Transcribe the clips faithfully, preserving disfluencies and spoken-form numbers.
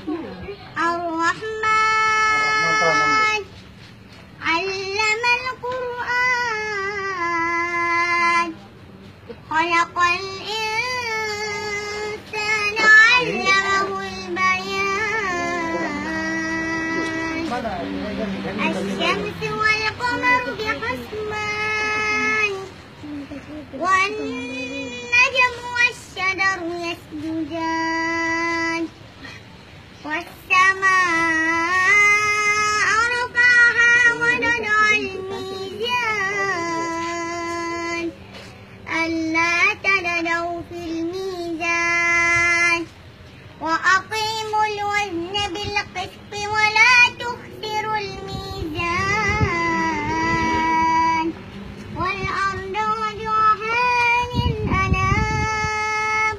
الرحمن علم القرآن خلق الإنسان علمه البيان الشمس والقمر بحسبان والنجم والشجر يسجدان والسماء رفعها ووضع الميزان ألا تطغوا في الميزان وأقيموا الوزن بالقسط ولا تخسروا الميزان والأرض وضعها للأنام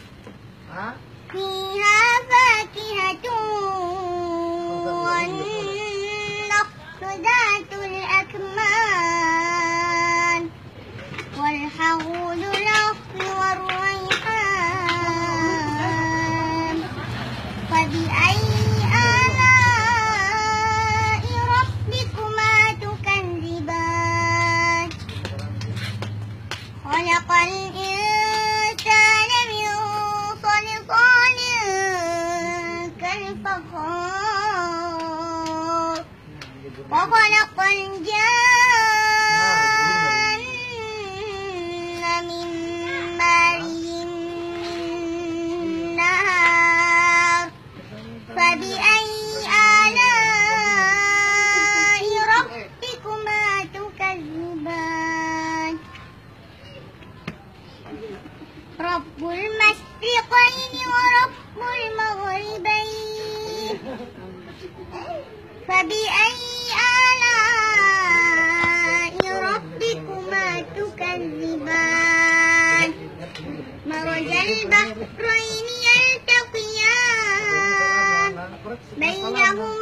فيها فاكهة والنخل ذات الأكمام والحوض الأخضر والريحان فبأي آلاء ربكما تكذبان خلق الإنسان من صلصال كالفخار وخلق الجان من مارج من نار فبأي آلاء ربكما تكذبان رب المشرقين ورب المغربين فبأي آلاء ربكما تكذبان مرج البحرين يلتقيان بينهما